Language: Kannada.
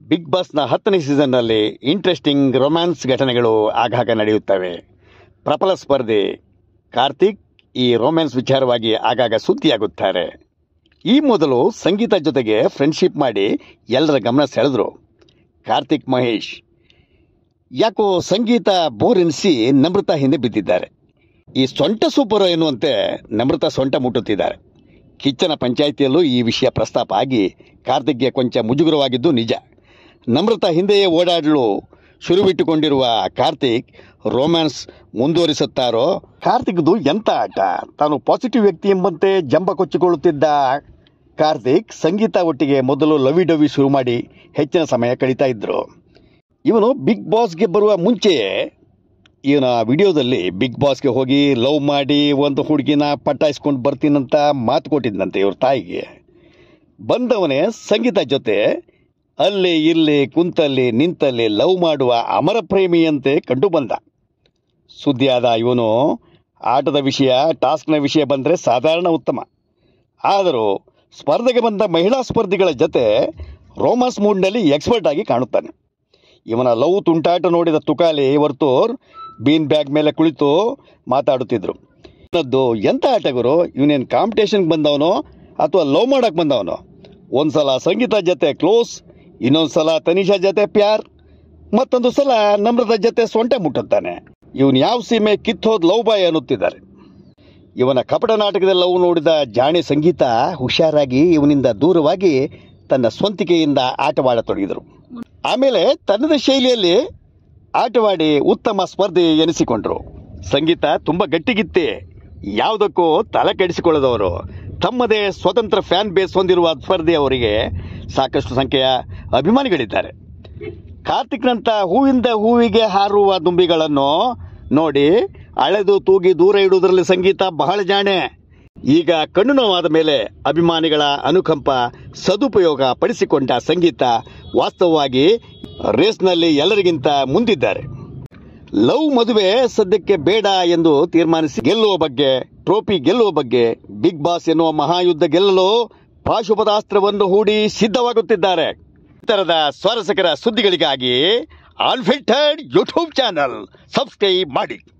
ಬಿಗ್ ಬಾಸ್ನ 10ನೇ ಸೀಸನ್ನಲ್ಲಿ ಇಂಟ್ರೆಸ್ಟಿಂಗ್ ರೊಮ್ಯಾನ್ಸ್ ಘಟನೆಗಳು ಆಗಾಗ ನಡೆಯುತ್ತವೆ. ಪ್ರಬಲ ಸ್ಪರ್ಧಿ ಕಾರ್ತಿಕ್ ಈ ರೊಮ್ಯಾನ್ಸ್ ವಿಚಾರವಾಗಿ ಆಗಾಗ ಸುದ್ದಿಯಾಗುತ್ತಾರೆ. ಈ ಮೊದಲು ಸಂಗೀತ ಜೊತೆಗೆ ಫ್ರೆಂಡ್ಶಿಪ್ ಮಾಡಿ ಎಲ್ಲರ ಗಮನ ಸೆಳೆದ್ರು. ಕಾರ್ತಿಕ್ ಮಹೇಶ್ ಯಾಕೋ ಸಂಗೀತ ಬೋರ್ ಎನಿಸಿ ನಮ್ರತಾ ಹಿಂದೆ ಬಿದ್ದಿದ್ದಾರೆ. ಈ ಸೊಂಟ ಸೂಪರ್ ಎನ್ನುವಂತೆ ನಮ್ರತಾ ಸೊಂಟ ಮುಟ್ಟುತ್ತಿದ್ದಾರೆ. ಕಿಚ್ಚನ ಪಂಚಾಯಿತಿಯಲ್ಲೂ ಈ ವಿಷಯ ಪ್ರಸ್ತಾಪ ಆಗಿ ಕಾರ್ತಿಕ್ಗೆ ಕೊಂಚ ಮುಜುಗರವಾಗಿದ್ದು ನಿಜ. ನಮ್ರತಾ ಹಿಂದೆಯೇ ಓಡಾಡಲು ಶುರುವಿಟ್ಟುಕೊಂಡಿರುವ ಕಾರ್ತಿಕ್ ರೊಮ್ಯಾನ್ಸ್ ಮುಂದುವರಿಸುತ್ತಾರೋ? ಕಾರ್ತಿಕ್ದು ಎಂಥ ಆಟ! ತಾನು ಪಾಸಿಟಿವ್ ವ್ಯಕ್ತಿ ಎಂಬಂತೆ ಜಂಬ ಕೊಚ್ಚಿಕೊಳ್ಳುತ್ತಿದ್ದ ಕಾರ್ತಿಕ್ ಸಂಗೀತ ಒಟ್ಟಿಗೆ ಮೊದಲು ಲವಿ ಡವಿ ಶುರು ಮಾಡಿ ಹೆಚ್ಚಿನ ಸಮಯ ಕಳೀತಾ ಇದ್ರು. ಇವನು ಬಿಗ್ ಬಾಸ್ಗೆ ಬರುವ ಮುಂಚೆಯೇ ಇವನ ವಿಡಿಯೋದಲ್ಲಿ ಬಿಗ್ ಬಾಸ್ಗೆ ಹೋಗಿ ಲವ್ ಮಾಡಿ ಒಂದು ಹುಡುಗಿನ ಪಟಾಯಿಸ್ಕೊಂಡು ಬರ್ತೀನಂತ ಮಾತು ಕೊಟ್ಟಿದ್ದಂತೆ ಇವ್ರ ತಾಯಿಗೆ. ಬಂದವನೇ ಸಂಗೀತ ಜೊತೆ ಅಲ್ಲಿ ಇಲ್ಲಿ ಕುಂತಲ್ಲಿ ನಿಂತಲ್ಲಿ ಲವ್ ಮಾಡುವ ಅಮರ ಪ್ರೇಮಿಯಂತೆ ಕಂಡು ಬಂದ. ಸುದ್ದಿಯಾದ ಇವನು ಆಟದ ವಿಷಯ, ಟಾಸ್ಕ್ನ ವಿಷಯ ಬಂದರೆ ಸಾಧಾರಣ ಉತ್ತಮ. ಆದರೂ ಸ್ಪರ್ಧೆಗೆ ಬಂದ ಮಹಿಳಾ ಸ್ಪರ್ಧಿಗಳ ಜೊತೆ ರೋಮಾನ್ಸ್ ಮೂಡ್ನಲ್ಲಿ ಎಕ್ಸ್ಪರ್ಟ್ ಆಗಿ ಕಾಣುತ್ತಾನೆ. ಇವನ ಲವ್ ತುಂಟಾಟ ನೋಡಿದ ತುಕಾಲಿ ವರ್ತೂರ್ ಬೀನ್ ಬ್ಯಾಗ್ ಮೇಲೆ ಕುಳಿತು ಮಾತಾಡುತ್ತಿದ್ರು. ಇವನದ್ದು ಎಂಥ ಆಟ ಗುರು! ಇವನೇನು ಕಾಂಪಿಟೇಷನ್ಗೆ ಬಂದವನೋ ಅಥವಾ ಲವ್ ಮಾಡಕ್ಕೆ ಬಂದವನೋ? ಒಂದ್ಸಲ ಸಂಗೀತ ಜೊತೆ ಕ್ಲೋಸ್, ಇನ್ನೊಂದು ಸಲ ತನಿಷಾ ಜೊತೆ ಪ್ಯಾರ್, ಮತ್ತೊಂದು ಸಲ ನಮ್ರತಾ ಜೊತೆ ಸೊಂಟ ಮುಟ್ಟುತ್ತಾನೆ. ಇವನು ಯಾವ ಸೀಮೆ ಕಿತ್ತೋದ್ ಲವ್ ಬಾಯ್ ಅನ್ನುತ್ತಿದ್ದಾರೆ. ಇವನ ಕಪಟ ನಾಟಕದ ಲವ್ ನೋಡಿದ ಜಾಣೆ ಸಂಗೀತ ಹುಷಾರಾಗಿ ಇವನಿಂದ ದೂರವಾಗಿ ತನ್ನ ಸ್ವಂತಿಕೆಯಿಂದ ಆಟವಾಡತೊಡಗಿದರು. ಆಮೇಲೆ ತನ್ನದೇ ಶೈಲಿಯಲ್ಲಿ ಆಟವಾಡಿ ಉತ್ತಮ ಸ್ಪರ್ಧಿ ಎನಿಸಿಕೊಂಡ್ರು. ಸಂಗೀತ ತುಂಬ ಗಟ್ಟಿಗಿತ್ತೆ, ಯಾವುದಕ್ಕೂ ತಲೆ ಕೆಡಿಸಿಕೊಳ್ಳದವರು. ತಮ್ಮದೇ ಸ್ವತಂತ್ರ ಫ್ಯಾನ್ ಬೇಸ್ ಹೊಂದಿರುವ ಸ್ಪರ್ಧಿ ಅವರಿಗೆ ಸಾಕಷ್ಟು ಸಂಖ್ಯೆಯ ಅಭಿಮಾನಿಗಳಿದ್ದಾರೆ. ಕಾರ್ತಿಕ್ನಂತ ಹೂವಿಂದ ಹೂವಿಗೆ ಹಾರುವ ದುಂಬಿಗಳನ್ನು ನೋಡಿ ಅಳೆದು ತೂಗಿ ದೂರ ಇಡುವುದರಲ್ಲಿ ಸಂಗೀತ ಬಹಳ ಜಾಣೆ. ಈಗ ಕಣ್ಣು ನೋವಾದ ಮೇಲೆ ಅಭಿಮಾನಿಗಳ ಅನುಕಂಪ ಸದುಪಯೋಗ ಪಡಿಸಿಕೊಂಡ ಸಂಗೀತ ವಾಸ್ತವವಾಗಿ ರೇಸ್ನಲ್ಲಿ ಎಲ್ಲರಿಗಿಂತ ಮುಂದಿದ್ದಾರೆ. ಲವ್ ಮದುವೆ ಸದ್ಯಕ್ಕೆ ಬೇಡ ಎಂದು ತೀರ್ಮಾನಿಸಿ ಗೆಲ್ಲುವ ಬಗ್ಗೆ, ಟ್ರೋಫಿ ಗೆಲ್ಲುವ ಬಗ್ಗೆ, ಬಿಗ್ ಬಾಸ್ ಎನ್ನುವ ಮಹಾಯುದ್ಧ ಗೆಲ್ಲಲು ಪಾಶುಪತಾಸ್ತ್ರವನ್ನು ಹೂಡಿ ಸಿದ್ಧವಾಗುತ್ತಿದ್ದಾರೆ. ಇತರದ ಸ್ವಾರಸ್ಯಕರ ಸುದ್ದಿಗಳಿಗಾಗಿ ಅನ್ಫಿಲ್ಟರ್ಡ್ ಯೂಟ್ಯೂಬ್ ಚಾನಲ್ ಸಬ್ಸ್ಕ್ರೈಬ್ ಮಾಡಿ.